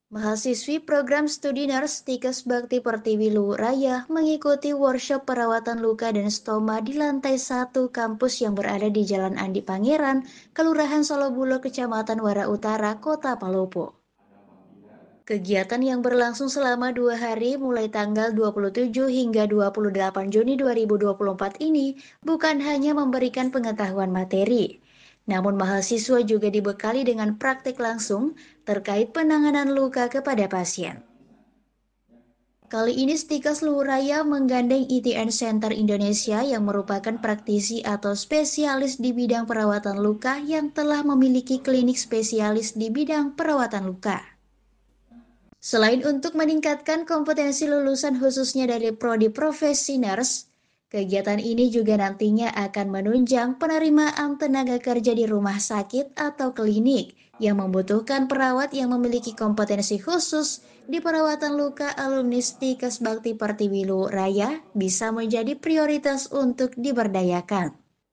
Mahasiswi program studi Nurse Tikes Bakti Pertiwi Luwu Raya mengikuti workshop perawatan luka dan stoma di lantai 1 kampus yang berada di Jalan Andi Pangeran, Kelurahan Solobulo, Kecamatan Wara Utara, Kota Palopo. Kegiatan yang berlangsung selama 2 hari mulai tanggal 27 hingga 28 Juni 2024 ini bukan hanya memberikan pengetahuan materi, namun mahasiswa juga dibekali dengan praktik langsung terkait penanganan luka kepada pasien. Kali ini Stikes Luwu Raya menggandeng ITN Center Indonesia yang merupakan praktisi atau spesialis di bidang perawatan luka yang telah memiliki klinik spesialis di bidang perawatan luka. Selain untuk meningkatkan kompetensi lulusan khususnya dari prodi profesi nurse, kegiatan ini juga nantinya akan menunjang penerimaan tenaga kerja di rumah sakit atau klinik yang membutuhkan perawat yang memiliki kompetensi khusus di perawatan luka. Alumni Tikes Bakti Pertiwi Luwu Raya bisa menjadi prioritas untuk diberdayakan.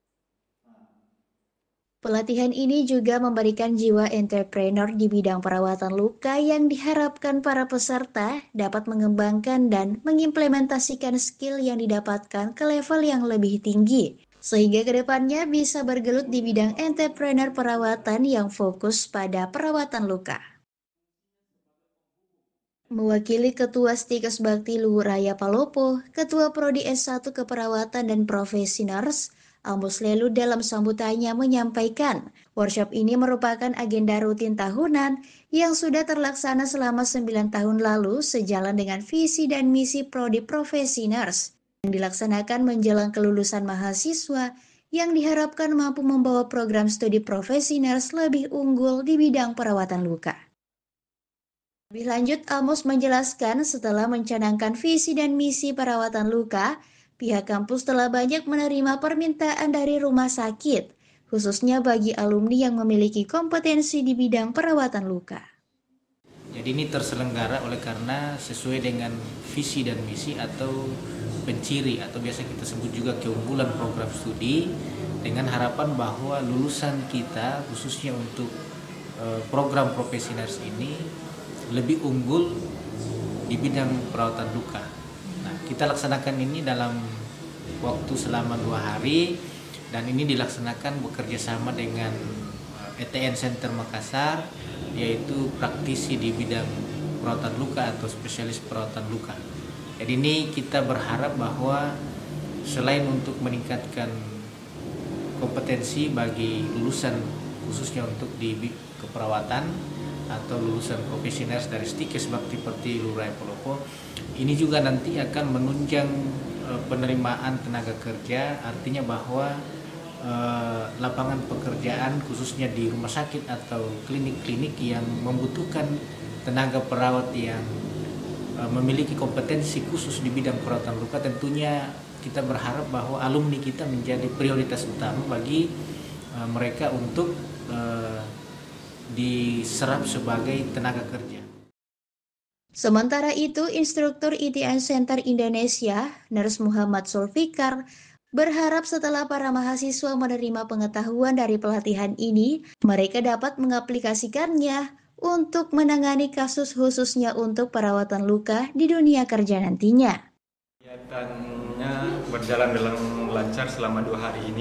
Pelatihan ini juga memberikan jiwa entrepreneur di bidang perawatan luka yang diharapkan para peserta dapat mengembangkan dan mengimplementasikan skill yang didapatkan ke level yang lebih tinggi, sehingga kedepannya bisa bergelut di bidang entrepreneur perawatan yang fokus pada perawatan luka. Mewakili Ketua Stikes Bakti Luwu Raya Palopo, Ketua Prodi S1 Keperawatan dan Profesi Nurse, Amos Lelu dalam sambutannya menyampaikan, workshop ini merupakan agenda rutin tahunan yang sudah terlaksana selama 9 tahun lalu sejalan dengan visi dan misi Prodi Profesi Nurse yang dilaksanakan menjelang kelulusan mahasiswa yang diharapkan mampu membawa program studi profesi nurse lebih unggul di bidang perawatan luka. Lebih lanjut, Amos menjelaskan setelah mencanangkan visi dan misi perawatan luka, pihak kampus telah banyak menerima permintaan dari rumah sakit, khususnya bagi alumni yang memiliki kompetensi di bidang perawatan luka. Jadi ini terselenggara oleh karena sesuai dengan visi dan misi atau penciri atau biasa kita sebut juga keunggulan program studi, dengan harapan bahwa lulusan kita khususnya untuk program profesi nurse ini lebih unggul di bidang perawatan luka. Nah, kita laksanakan ini dalam waktu selama 2 hari dan ini dilaksanakan bekerja sama dengan ITN Center Makassar, yaitu praktisi di bidang perawatan luka atau spesialis perawatan luka. Jadi ini kita berharap bahwa selain untuk meningkatkan kompetensi bagi lulusan khususnya untuk di keperawatan atau lulusan profesi nurse dari Tikes Bakti Pertiwi Luwu Raya Palopo, ini juga nanti akan menunjang penerimaan tenaga kerja, artinya bahwa lapangan pekerjaan khususnya di rumah sakit atau klinik-klinik yang membutuhkan tenaga perawat yang memiliki kompetensi khusus di bidang perawatan luka, tentunya kita berharap bahwa alumni kita menjadi prioritas utama bagi mereka untuk diserap sebagai tenaga kerja. Sementara itu, instruktur ITN Center Indonesia, Nurse Muhammad Sulfikar, berharap setelah para mahasiswa menerima pengetahuan dari pelatihan ini, mereka dapat mengaplikasikannya untuk menangani kasus khususnya untuk perawatan luka di dunia kerja nantinya. Kegiatannya berjalan dengan lancar selama 2 hari ini.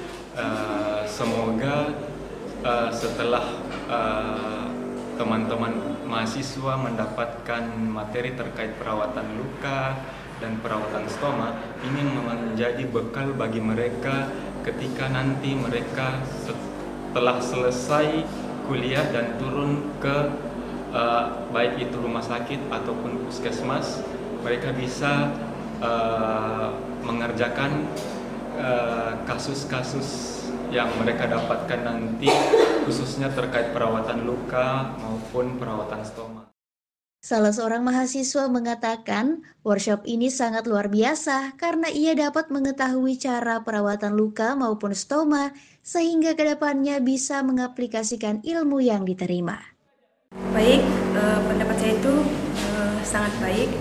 Semoga setelah teman-teman mahasiswa mendapatkan materi terkait perawatan luka dan perawatan stoma, ini menjadi bekal bagi mereka ketika nanti mereka setelah selesai kuliah dan turun ke baik itu rumah sakit ataupun puskesmas, mereka bisa mengerjakan kasus-kasus yang mereka dapatkan nanti khususnya terkait perawatan luka maupun perawatan stoma. Salah seorang mahasiswa mengatakan workshop ini sangat luar biasa karena ia dapat mengetahui cara perawatan luka maupun stoma sehingga kedepannya bisa mengaplikasikan ilmu yang diterima. Baik, pendapat saya itu sangat baik.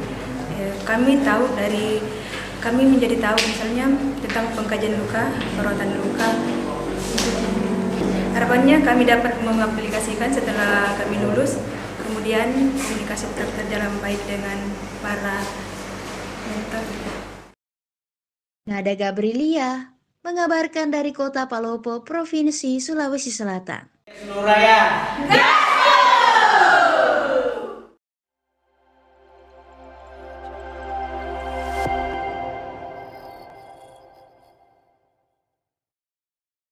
Kami menjadi tahu misalnya tentang pengkajian luka, perawatan luka. Harapannya kami dapat mengaplikasikan setelah kami lulus, kemudian kemudian komunikasi terjalan baik dengan para mentor. Nada Gabrilia mengabarkan dari Kota Palopo, Provinsi Sulawesi Selatan. Seluruh raya.